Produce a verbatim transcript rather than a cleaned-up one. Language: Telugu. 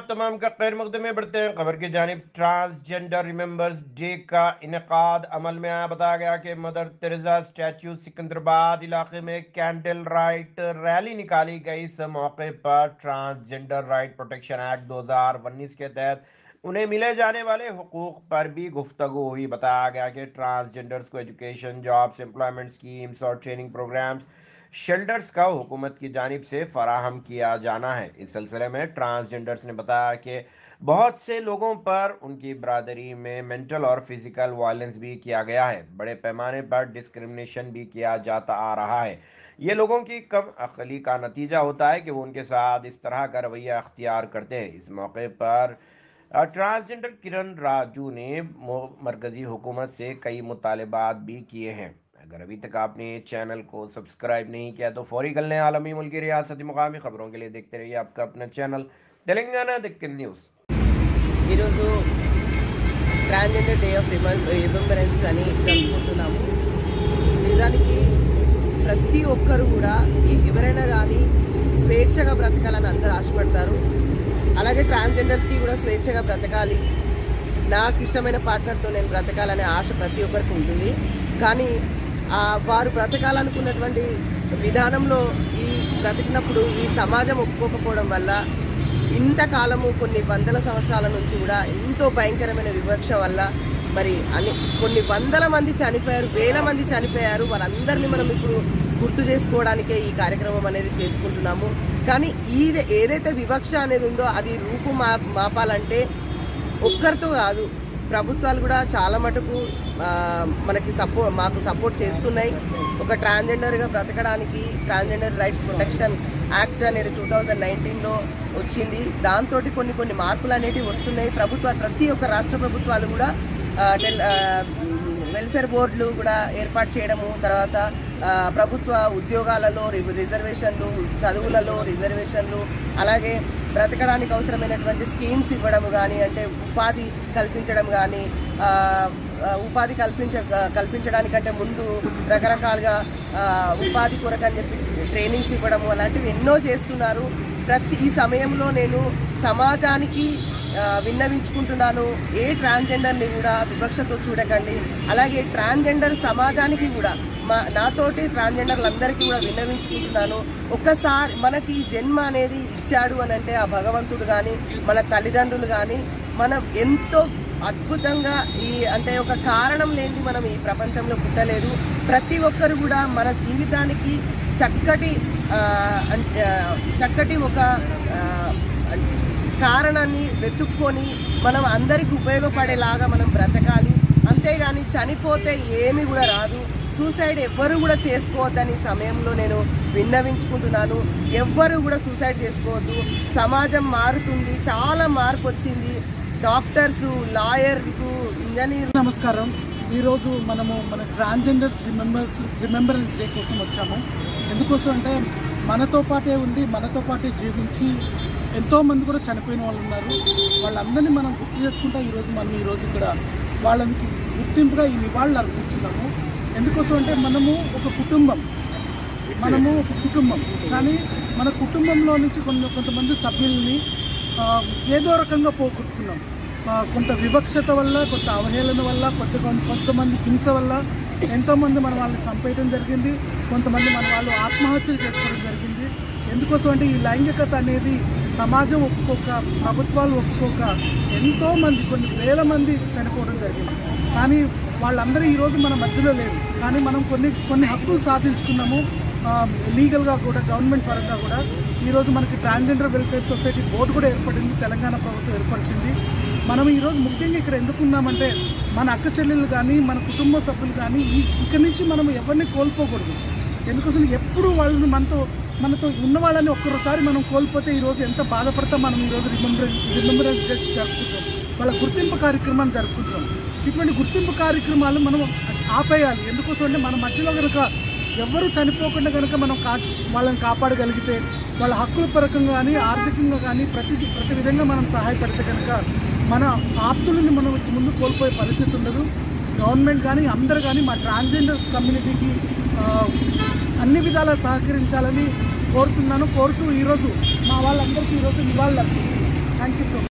तमाम का खैर मकदम में बढ़ते हैं खबर की जानिब। ट्रांसजेंडर रिमेंबर्स डे का इनेकाद अमल में आया। बताया गया कि मदर तेरेसा स्टैच्यू सिकंदराबाद इलाके में कैंडल लाइट रैली निकाली गई। इस मौके पर ट्रांसजेंडर राइट प्रोटेक्शन एक्ट दो हज़ार उन्नीस के तहत उन्हें मिले जाने वाले हुकूक पर भी गुफ्तगू हुई। बताया गया कि ट्रांसजेंडर्स को एजुकेशन, जॉब्स, एम्प्लॉयमेंट स्कीम्स और ट्रेनिंग प्रोग्राम्स, शेल्टर्स का हुकूमत की जानिब से फराहम किया जाना है। इस सिलसिले में ट्रांसजेंडर्स ने बताया कि बहुत से लोगों पर उनकी बरादरी में मेंटल और फिजिकल वायलेंस भी किया गया है। बड़े पैमाने पर डिस्क्रिमिनेशन भी किया जाता आ रहा है। ये लोगों की कम अक्ली का नतीजा होता है कि वो उनके साथ इस तरह का रवैया अख्तियार करते हैं। इस मौके पर ट्रांसजेंडर किरण राजू ने मरकजी हुकूमत से कई मुतालबात भी किए हैं। अगर अभी तक आपने चैनल को सब्सक्राइब नहीं किया तो फौरी कर लें। आलमी, मुल्की, रियासती, मुकामी खबरों के लिए देखते रहिए आपका अपना चैनल तेलंगाना दक्कन न्यूज़। ఈరోజు ట్రాన్స్జెండర్ డే ఆఫ్ రిమెంబరెన్స్ అని జరుపుకుంటున్నాము. నిజానికి ప్రతి ఒక్కరు కూడా ఎవరైనా కానీ స్వేచ్ఛగా బ్రతకాలని అందరూ ఆశపడతారు. అలాగే ట్రాన్స్జెండర్స్కి కూడా స్వేచ్ఛగా బ్రతకాలి, నాకు ఇష్టమైన పార్ట్నర్తో నేను బ్రతకాలనే ఆశ ప్రతి ఒక్కరికి ఉంటుంది. కానీ వారు బ్రతకాలనుకున్నటువంటి విధానంలో ఈ బ్రతికినప్పుడు ఈ సమాజం ఒప్పుకోకపోవడం వల్ల ఇంతకాలము కొన్ని వందల సంవత్సరాల నుంచి కూడా ఎంతో భయంకరమైన వివక్ష వల్ల మరి అని కొన్ని వందల మంది చనిపోయారు, వేల మంది చనిపోయారు. వారందరినీ మనం ఇప్పుడు గుర్తు చేసుకోవడానికే ఈ కార్యక్రమం అనేది చేసుకుంటున్నాము. కానీ ఈ ఏదైతే వివక్ష అనేది ఉందో అది రూపు మా మాపాలంటే ఒక్కరితో కాదు, ప్రభుత్వాలు కూడా చాలా మటుకు మనకి సపోర్ట్ మాకు సపోర్ట్ చేస్తున్నాయి. ఒక ట్రాన్స్జెండర్గా బ్రతకడానికి ట్రాన్స్జెండర్ రైట్స్ ప్రొటెక్షన్ యాక్ట్ అనేది టూ థౌజండ్ నైన్టీన్లో వచ్చింది. దాంతో కొన్ని కొన్ని మార్పులు అనేటివి వస్తున్నాయి. ప్రభుత్వాలు ప్రతి ఒక్క రాష్ట్ర ప్రభుత్వాలు కూడా వెల్ఫేర్ బోర్డులు కూడా ఏర్పాటు చేయడము, తర్వాత ప్రభుత్వ ఉద్యోగాలలో రిజర్వేషన్లు, చదువులలో రిజర్వేషన్లు, అలాగే బ్రతకడానికి అవసరమైనటువంటి స్కీమ్స్ ఇవ్వడం కానీ, అంటే ఉపాధి కల్పించడం కానీ, ఉపాధి కల్పించ కల్పించడానికంటే ముందు రకరకాలుగా ఉపాధి కొరకని చెప్పి ట్రైనింగ్స్ ఇవ్వడము, అలాంటివి ఎన్నో చేస్తున్నారు. ప్రతి ఈ సమయంలో నేను సమాజానికి విన్నవించుకుంటున్నాను, ఏ ట్రాన్స్జెండర్ని కూడా వివక్షతో చూడకండి. అలాగే ట్రాన్స్జెండర్ సమాజానికి కూడా మా నాతోటి ట్రాన్స్జెండర్లందరికీ కూడా విన్నవించుకుంటున్నాను. ఒక్కసారి మనకి జన్మ అనేది ఇచ్చాడు అని అంటే ఆ భగవంతుడు కానీ మన తల్లిదండ్రులు కానీ మనం ఎంతో అద్భుతంగా ఈ అంటే ఒక కారణం లేనిది మనం ఈ ప్రపంచంలో పుట్టలేదు. ప్రతి ఒక్కరు కూడా మన జీవితానికి చక్కటి చక్కటి ఒక కారణాన్ని వెతుక్కొని మనం అందరికి ఉపయోగపడేలాగా మనం బ్రతకాలి. అంతేగాని చనిపోతే ఏమి కూడా రాదు. సూసైడ్ ఎవ్వరు కూడా చేసుకోవద్దని సమయంలో నేను విన్నవించుకుంటున్నాను. ఎవ్వరు కూడా సూసైడ్ చేసుకోవద్దు. సమాజం మారుతుంది, చాలా మార్పు వచ్చింది. Doctors, lawyers, engineer. నమస్కారం. ఈరోజు మనము మన ట్రాన్స్జెండర్స్ రిమెంబర్స్ రిమెంబరెన్స్ డే కోసం వచ్చాము. ఎందుకోసం అంటే మనతో పాటే ఉండి మనతో పాటే జీవించి ఎంతోమంది కూడా చనిపోయిన వాళ్ళు ఉన్నారు. వాళ్ళందరినీ మనం గుర్తు చేసుకుంటా ఈరోజు మనం ఈరోజు ఇక్కడ వాళ్ళకి గుర్తింపుగా ఈ నివాళులు అర్పిస్తున్నాము. ఎందుకోసం అంటే మనము ఒక కుటుంబం మనము ఒక కుటుంబం కానీ మన కుటుంబంలో నుంచి కొంత కొంతమంది సభ్యుల్ని ఏదో రకంగా పోగొట్టుకున్నాం. కొంత వివక్షత వల్ల, కొంత అవహేళన వల్ల, కొంత కొంతమంది హింస వల్ల ఎంతోమంది మన వాళ్ళని చంపేయడం జరిగింది. కొంతమంది మన వాళ్ళు ఆత్మహత్యలు చేసుకోవడం జరిగింది. ఎందుకోసం అంటే ఈ లైంగికత అనేది సమాజం ఒప్పుకోక, ప్రభుత్వాలు ఒప్పుకోక ఎంతోమంది కొన్ని వేల మంది చనిపోవడం జరిగింది. కానీ వాళ్ళందరూ ఈరోజు మన మధ్యలో లేరు. కానీ మనం కొన్ని కొన్ని హక్కులు సాధించుకున్నాము లీగల్గా కూడా, గవర్నమెంట్ పరంగా కూడా. ఈరోజు మనకి ట్రాన్స్జెండర్ వెల్ఫేర్ సొసైటీ బోర్డు కూడా ఏర్పడింది, తెలంగాణ ప్రభుత్వం ఏర్పరిచింది. మనం ఈరోజు ముఖ్యంగా ఇక్కడ ఎందుకున్నామంటే మన అక్క చెల్లెలు కానీ మన కుటుంబ సభ్యులు కానీ ఇక్కడి నుంచి మనం ఎవరిని కోల్పోకూడదు. ఎందుకోసం ఎప్పుడు వాళ్ళని మనతో మనతో ఉన్న వాళ్ళని ఒక్కసారి మనం కోల్పోతే ఈరోజు ఎంత బాధపడతాం. మనం ఈరోజు రిమెంబరెన్స్ రిమెంబరెన్స్ డే జరుపుకుంటాం, వాళ్ళ గుర్తింపు కార్యక్రమాన్ని జరుపుకుంటాం. ఇటువంటి గుర్తింపు కార్యక్రమాలు మనం ఆపేయాలి. ఎందుకోసం అంటే మన మధ్యలో కనుక ఎవరు చనిపోకుండా కనుక మనం కా వాళ్ళని కాపాడగలిగితే, వాళ్ళ హక్కుల పరంగా కానీ ఆర్థికంగా కానీ ప్రతి ప్రతి విధంగా మనం సహాయపడితే కనుక మన ఆప్తులని మనం ముందు కోల్పోయే పరిస్థితి ఉండదు. గవర్నమెంట్ కానీ అందరూ కానీ మా ట్రాన్స్జెండర్ కమ్యూనిటీకి అన్ని విధాలా సహకరించాలని కోరుతున్నాను. కోరుతూ ఈరోజు మా వాళ్ళందరికీ ఈరోజు నివాళులు అర్పిస్తున్నాను. Thank you so much.